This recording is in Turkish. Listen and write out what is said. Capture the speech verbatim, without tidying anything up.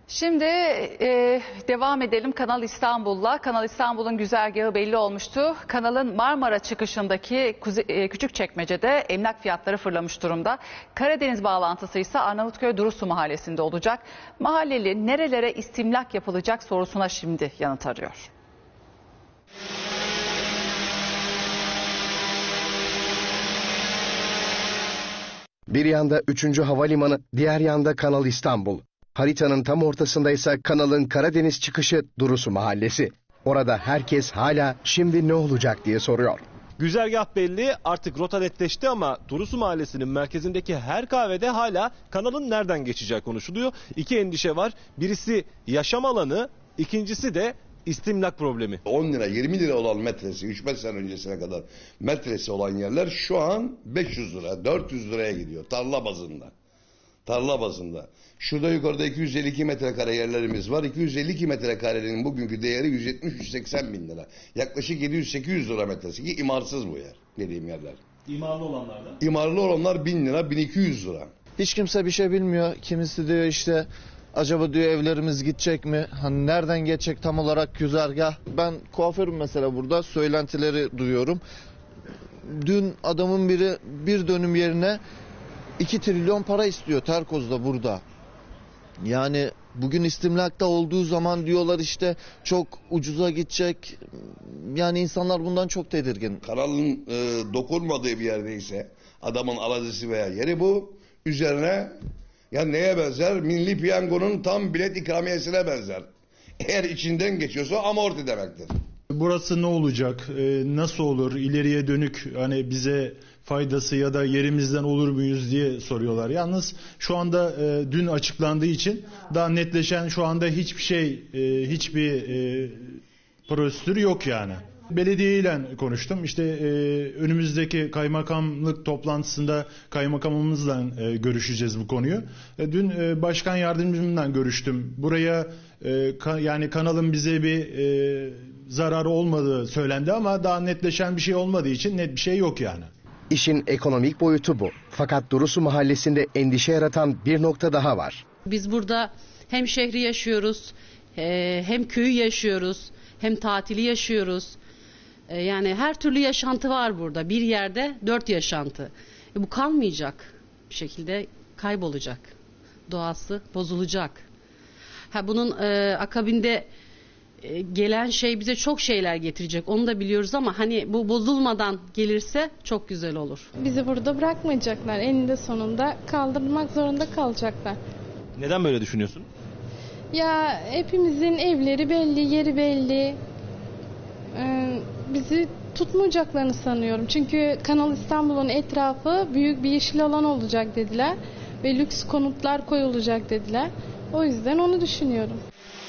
Şimdi e, devam edelim Kanal İstanbul'la. Kanal İstanbul'un güzergahı belli olmuştu. Kanalın Marmara çıkışındaki Kuze e, Küçükçekmece'de emlak fiyatları fırlamış durumda. Karadeniz bağlantısı ise Arnavutköy Durusu Mahallesi'nde olacak. Mahalleli nerelere istimlak yapılacak sorusuna şimdi yanıt arıyor. Bir yanda üçüncü Havalimanı, diğer yanda Kanal İstanbul. Haritanın tam ortasında ise kanalın Karadeniz çıkışı Durusu Mahallesi. Orada herkes hala şimdi ne olacak diye soruyor. Güzergah belli, artık rota netleşti ama Durusu Mahallesi'nin merkezindeki her kahvede hala kanalın nereden geçeceği konuşuluyor. İki endişe var. Birisi yaşam alanı, ikincisi de istimlak problemi. on lira yirmi lira olan metresi üç beş sene öncesine kadar metresi olan yerler şu an beş yüz lira dört yüz liraya gidiyor tarla bazında. Tarla bazında. Şurada yukarıda iki yüz elli iki metrekare yerlerimiz var. iki yüz elli iki metrekarenin bugünkü değeri yüz yetmiş yüz seksen bin lira. Yaklaşık yedi yüz sekiz yüz lira metresi ki imarsız bu yer dediğim yerler. İmarlı olanlarda? İmarlı olanlar bin lira bin iki yüz lira. Hiç kimse bir şey bilmiyor. Kimisi diyor işte acaba diyor evlerimiz gidecek mi? Hani nereden geçecek tam olarak güzergah? Ben kuaförüm mesela burada. Söylentileri duyuyorum. Dün adamın biri bir dönüm yerine iki trilyon para istiyor Terkoz'da burada. Yani bugün istimlakta olduğu zaman diyorlar işte çok ucuza gidecek. Yani insanlar bundan çok tedirgin. Kanalın e, dokunmadığı bir yerdeyse adamın arazisi veya yeri bu. Üzerine ya neye benzer? Milli Piyango'nun tam bilet ikramiyesine benzer. Eğer içinden geçiyorsa amorti demektir. Burası ne olacak? Ee, nasıl olur? İleriye dönük hani bize faydası ya da yerimizden olur muyuz diye soruyorlar. Yalnız şu anda e, dün açıklandığı için daha netleşen şu anda hiçbir şey, e, hiçbir e, prosedür yok yani. Belediyeyle konuştum. İşte e, önümüzdeki kaymakamlık toplantısında kaymakamımızla e, görüşeceğiz bu konuyu. E, dün e, başkan yardımcımla görüştüm. Buraya e, ka, yani kanalın bize bir e, zararı olmadığı söylendi ama daha netleşen bir şey olmadığı için net bir şey yok yani. İşin ekonomik boyutu bu. Fakat Durusu Mahallesi'nde endişe yaratan bir nokta daha var. Biz burada hem şehri yaşıyoruz, hem köyü yaşıyoruz, hem tatili yaşıyoruz. Yani her türlü yaşantı var burada. Bir yerde dört yaşantı. E bu kalmayacak. Bir şekilde kaybolacak. Doğası bozulacak. Ha bunun e, akabinde e, gelen şey bize çok şeyler getirecek. Onu da biliyoruz ama hani bu bozulmadan gelirse çok güzel olur. Bizi burada bırakmayacaklar. Eninde sonunda kaldırmak zorunda kalacaklar. Neden böyle düşünüyorsun? Ya hepimizin evleri belli, yeri belli. Ee, bizi tutmayacaklarını sanıyorum. Çünkü Kanal İstanbul'un etrafı büyük bir yeşil alan olacak dediler. Ve lüks konutlar koyulacak dediler. O yüzden onu düşünüyorum.